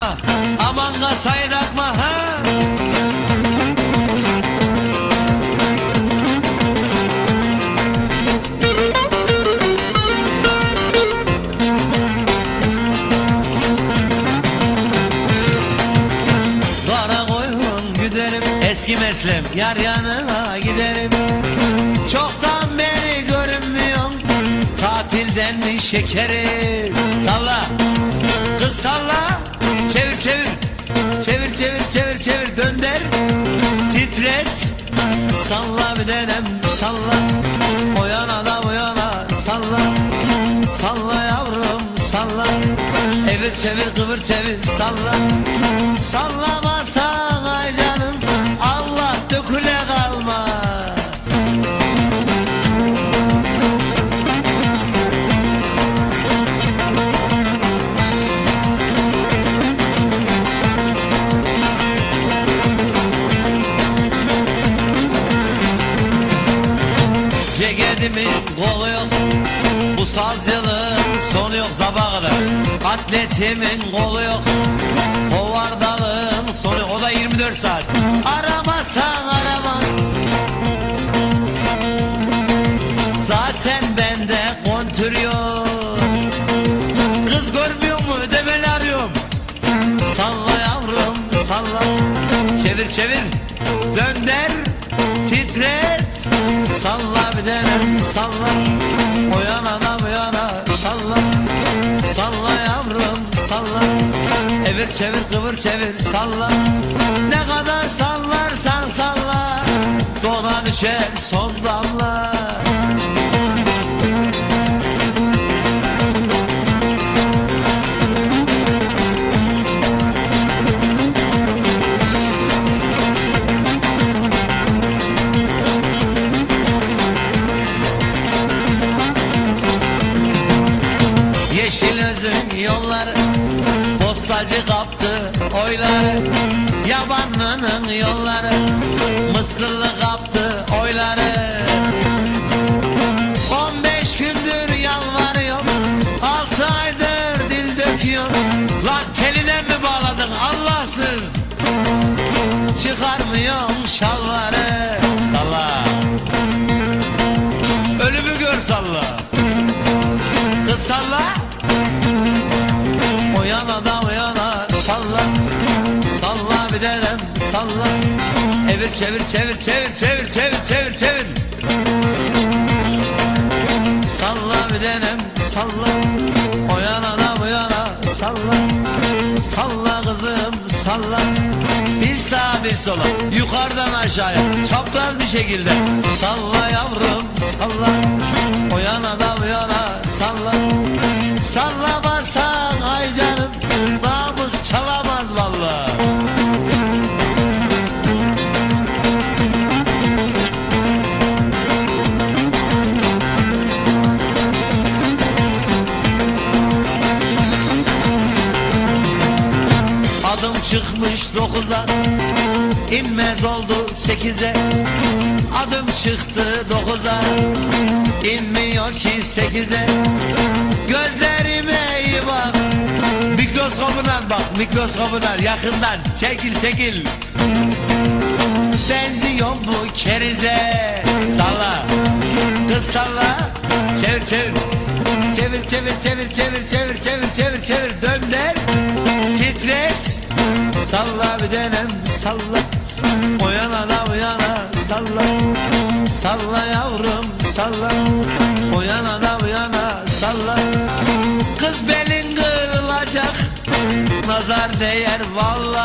Aman kasayı takma ha. Dara koyun güderim eski meslem, yar yanına giderim. Çoktan beri görünmüyorum, tatilden mi şekerim? Salla kız salla, çevir çevir, çevir çevir çevir çevir, dönder, titret, salla bir denem, salla, o yana da bu yana, salla, salla yavrum, salla, evir çevir kıvır çevir, salla, sallamazsan ay canım, Allah döküle kalma. Ceketimin kolu yok, bu sazcılığın sonu yok sabaha kadar. Atletimin kolu yok, hovardalığın sonu yok, o da 24 saat. Aramazsan arama, zaten bende kontür yok. Kız görmüyor mu ödemeni arıyorum. Salla yavrum salla, çevir çevir, dönder, titret, salla bir denem, salla, o yana da bu yana, salla, salla yavrum salla, evir çevir kıvır çevir, salla, ne kadar sallarsan salla, dona düşer son damla. Yeşil özün yolları, postacı kaptı oyları. Yabanlının yolları, Mısırlı kaptı oyları. 15 gündür yalvarıyorum, 6 aydır dil döküyorum. Lan teline mi bağladın Allahsız, çıkarmıyorum şalvarı. Salla, ölümü gör salla, kız salla, o yana da o yana, salla, salla bir denem, salla, evir çevir çevir çevir çevir çevir çevir çevir, salla bir denem, salla, o yana da bu yana, salla, salla kızım salla, bir sağa bir sola, yukarıdan aşağıya, çapraz bir şekilde, salla yavrum salla, o yana da bu yana, salla, sallamazsan ay canım, namık çalamaz vallahi. Adım çıkmış 9'a, inmez oldu 8'e. Adım çıktı 9'a, inmiyor ki 8'e. Gözlerime iyi bak, mikroskopuna bak, mikroskopuna yakından, çekil çekil. Benziyor bu kerize, salla, kız salla, çevir çevir, çevir çevir çevir çevir çevir çevir çevir çevir, dönder, titret, salla bir denem, salla, o yana da bu yana, salla, salla yavrum salla, o yana da bu yana, salla, kız belin kırılacak, nazar değer vallahi.